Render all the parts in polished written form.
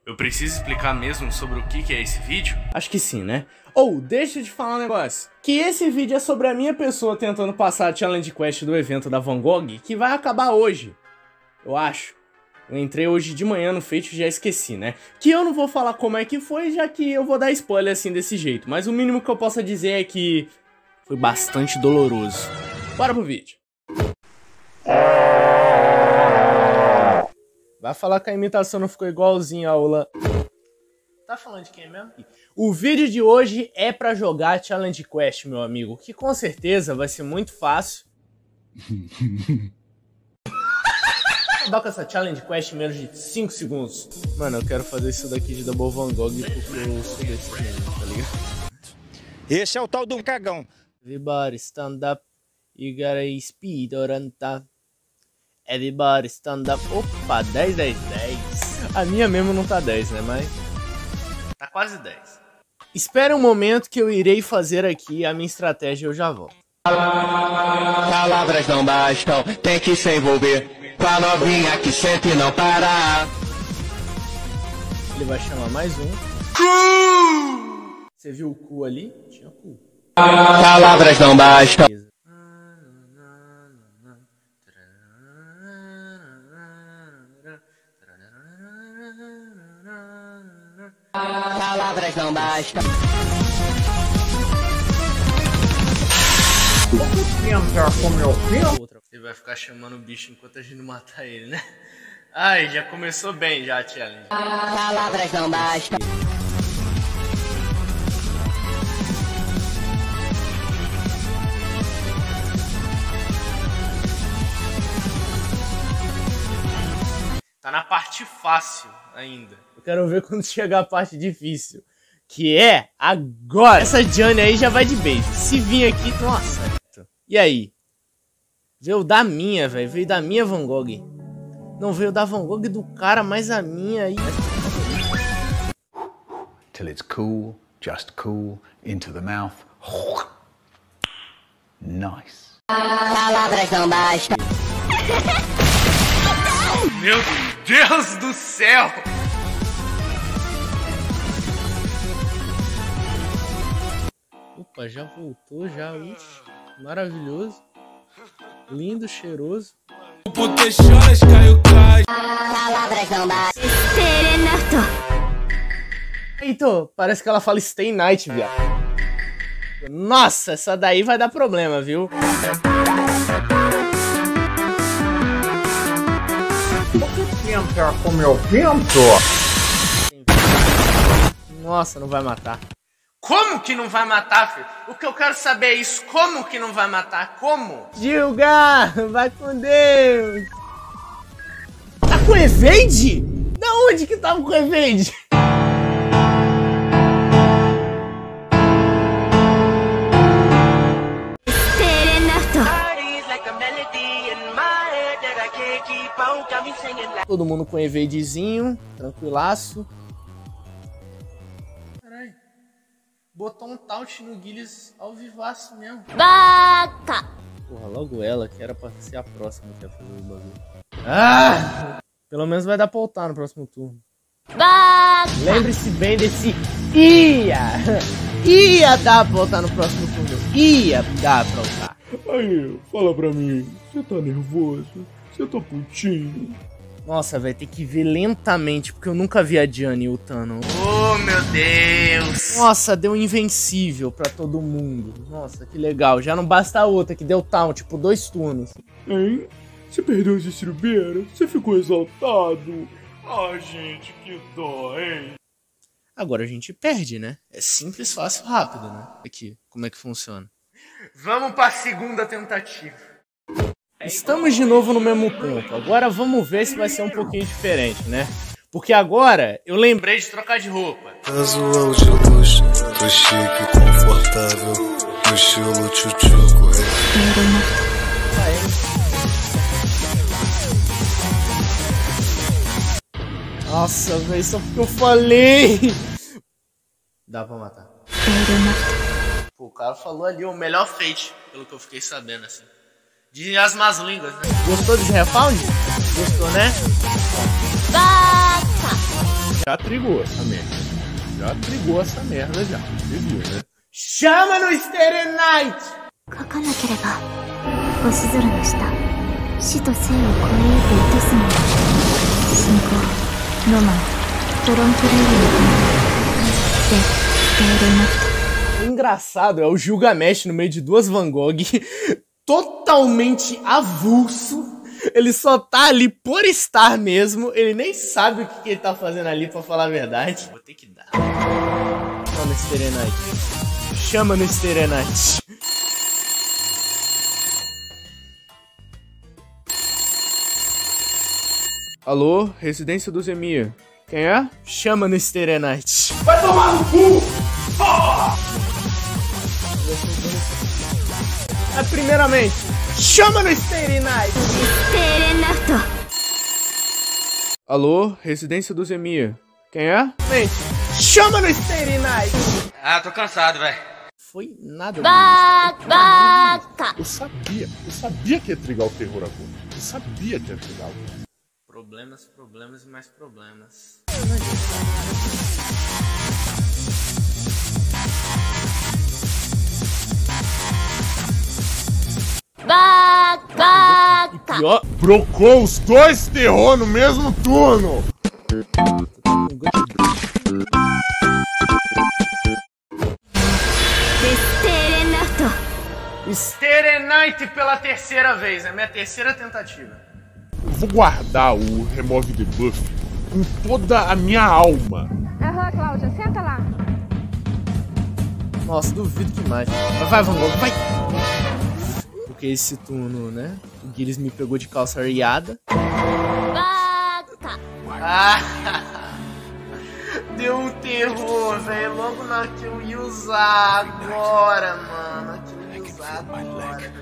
Eu preciso explicar mesmo sobre o que é esse vídeo? Acho que sim, né? Deixa eu te falar um negócio. Que esse vídeo é sobre a minha pessoa tentando passar a Challenge Quest do evento da Van Gogh, que vai acabar hoje. Eu acho. Eu entrei hoje de manhã no Fate e já esqueci, né? Que eu não vou falar como é que foi, já que eu vou dar spoiler assim desse jeito. Mas o mínimo que eu posso dizer é que foi bastante doloroso. Bora pro vídeo. Vai falar que a imitação não ficou igualzinha a aula. Tá falando de quem mesmo? O vídeo de hoje é pra jogar Challenge Quest, meu amigo. Que com certeza vai ser muito fácil. Acabar com essa Challenge Quest em menos de 5 segundos. Mano, eu quero fazer isso daqui de Double Van Gogh porque eu sou desse mesmo, tá ligado? Esse é o tal do cagão. Everybody stand up. You gotta speed or up. Everybody stand up. Opa, 10, 10, 10. A minha mesmo não tá 10, né? Mas tá quase 10. Espera um momento que eu irei fazer aqui a minha estratégia e eu já volto. Palavras não bastam, tem que se envolver. Com a novinha que sente e não para. Ele vai chamar mais um. Você viu o cu ali? Tinha cu. Palavras não bastam. Palavras não bastam. Ele vai ficar chamando o bicho enquanto a gente não matar ele, né? Ai, já começou bem já a challenge. Palavras não bastam. Tá na parte fácil ainda. Eu quero ver quando chegar a parte difícil. Que é agora. Essa Gianni aí já vai de beijo. Se vir aqui, nossa. E aí? Veio da minha, velho. Veio da minha Van Gogh. Não veio da Van Gogh do cara, mas a minha aí. Till it's cool, just cool, into the mouth. Nice. Palavras não bastam. Meu Deus do céu! Opa, já voltou, já. Ixi, maravilhoso. Lindo, cheiroso. Palavras não bastam. Eita, parece que ela fala Stay Night, viado. Nossa, essa daí vai dar problema, viu? Entra com meu vento. Nossa, não vai matar. Como que não vai matar, filho? O que eu quero saber é isso. Como que não vai matar? Como? Gilgar, vai com Deus. Tá com evade? Da onde que tava com evade? Todo mundo com evadezinho, tranquilaço. Caralho. Botou um taunt no Guilherme ao vivaço mesmo. Baca! Porra, logo ela, que era pra ser a próxima que ia fazer o bagulho. Ah! Pelo menos vai dar pra ultar no próximo turno. Baca! Lembre-se bem desse ia dar pra ultar no próximo turno. Ia dar pra ultar. Aí, fala pra mim. Você tá nervoso? Você tá putinho? Nossa, vai ter que ver lentamente, porque eu nunca vi a Gianni ultando. Oh, meu Deus! Nossa, deu invencível pra todo mundo. Nossa, que legal. Já não basta a outra, que deu taunt, tipo 2 turnos. Hein? Você perdeu as estribeiras? Você ficou exaltado? Ah, gente, que dó, hein? Agora a gente perde, né? É simples, fácil, rápido, né? Aqui, como é que funciona? Vamos pra segunda tentativa. Estamos de novo no mesmo ponto. Agora vamos ver se vai ser um pouquinho diferente, né? Porque agora eu lembrei de trocar de roupa. Casual de luxo, tô chique, confortável, no estilo tchutchuco. Nossa, velho, só porque eu falei. Dá pra matar. Pô, o cara falou ali o melhor Fate, pelo que eu fiquei sabendo, assim. De as más línguas, né? Gostou desse refound? Gostou, né? Baca! Já trigou essa merda. Já trigou essa merda já. Você viu, né? Chama no Starry Night! 書かなければ星空の下死と生を超えゆく糸すみ信仰ロマントロンプレイユので伝えなくて O engraçado é o Gilgamesh no meio de duas Van Gogh, totalmente avulso. Ele só tá ali por estar mesmo. Ele nem sabe o que ele tá fazendo ali, pra falar a verdade. Vou ter que dar. Chama no Starry Night. Chama no Starry Night. Alô, residência do Zemir. Quem é? Chama no Starry Night. Vai tomar no cu! Mas primeiramente, chama no Starry Night. Alô, residência do Zemir. Quem é? Chama no Starry Night. Ah, tô cansado, velho. Foi nada. Eu sabia que ia trigar o terror agora. Eu sabia que ia trigar o terror. Problemas, problemas e mais problemas. Pior. Brocou os dois terror no mesmo turno! Starry Night pela terceira vez. É minha terceira tentativa. Eu vou guardar o Remove the Buff com toda a minha alma. Aham, Cláudia, senta lá. Nossa, duvido que mais. Mas vai, Van Gogh, vai! Porque esse turno, né? O Guilherme me pegou de calça riada. Deu um terror, velho. Logo na que eu ia usar agora, mano. Que eu ia usar agora.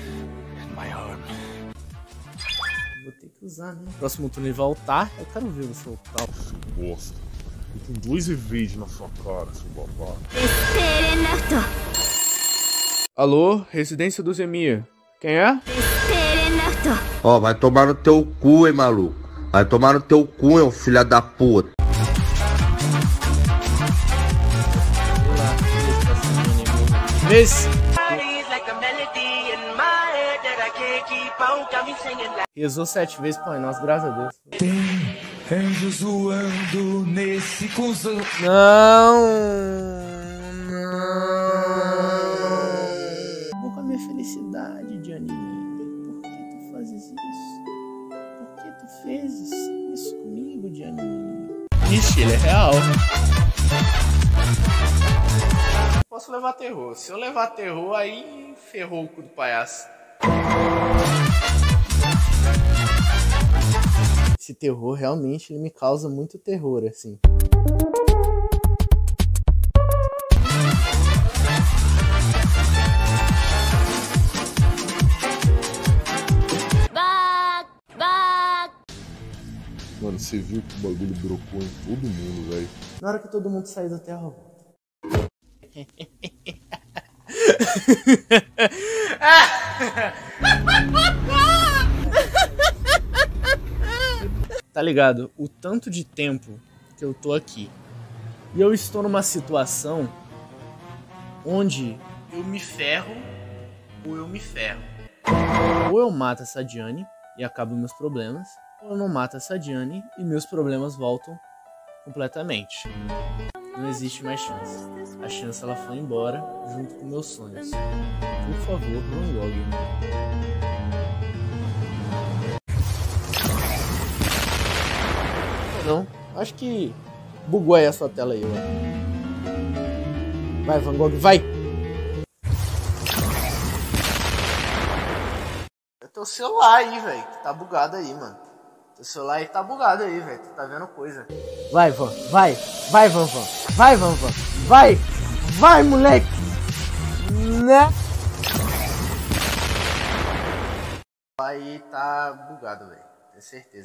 Vou ter que usar, né? Próximo turno ele voltar. Eu quero ver o seu tal. Bosta. Eu tenho 2 evades na sua cara, seu babá. Alô, residência do Zemir. Quem é? Ó, vai tomar no teu cu, hein, maluco. Vai tomar no teu cu, hein, filha da puta. Vês? Rezou 7 vezes, Pai Nosso, graças a Deus. Tem anjos voando nesse consolo. Não. Vou com a minha felicidade, Gianni. Por que tu fazes isso? Por que tu fez isso comigo, Gianni? Ixi, ele é real. Posso levar terror. Se eu levar terror, aí ferrou o cu do palhaço. Esse terror realmente ele me causa muito terror, assim. Mano, você viu que o bagulho brocou em todo mundo, velho. Na hora que todo mundo sair da Terra, eu volto. Tá ligado? O tanto de tempo que eu tô aqui. E eu estou numa situação onde eu me ferro ou eu me ferro. Ou eu mato essa Diane e acabo meus problemas, ou eu não mato essa Diane e meus problemas voltam completamente. Não existe mais chance. A chance ela foi embora junto com meus sonhos. Por favor, não logue. Não, acho que bugou aí a sua tela aí, ó. Vai, Van Gogh, vai! É teu celular aí, velho, que tá bugado aí, mano. Teu celular aí tá bugado aí, velho, tu tá vendo coisa. Vai, Van, vai! Vai, Van, Van! Vai, Van, Van! Vai! Vai, moleque! Né? Aí tá bugado, velho, tenho certeza.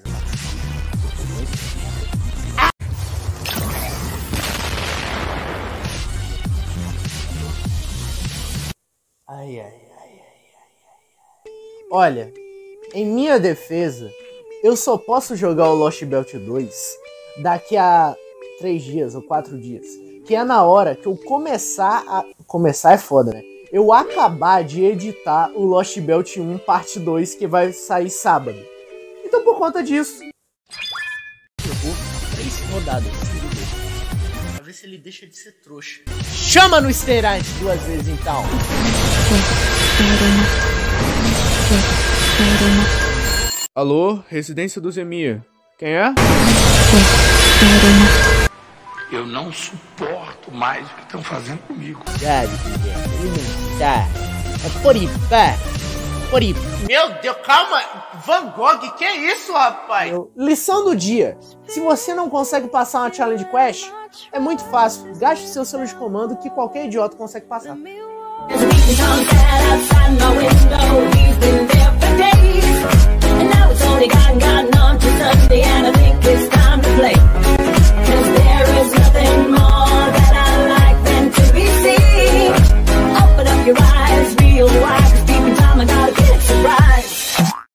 Ai, ai, ai, ai, ai. Olha, em minha defesa, eu só posso jogar o Lost Belt 2 daqui a 3 dias ou 4 dias. Que é na hora que eu Começar é foda, né? Eu acabar de editar o Lost Belt 1 parte 2, que vai sair sábado. Então por conta disso... Eu vou 3 rodadas. Pra ver se ele deixa de ser trouxa. Chama no Steirante 2 vezes então. Alô, residência do Zemir. Quem é? Eu não suporto mais o que estão fazendo comigo. Sabe, ele não tá. É por aí, pá. Por aí. Meu Deus, calma! Van Gogh, que é isso, rapaz? Lição do dia. Se você não consegue passar uma challenge quest, é muito fácil. Gaste seu selo de comando que qualquer idiota consegue passar. And now it's only gotten on to Sunday, and I think it's time to play.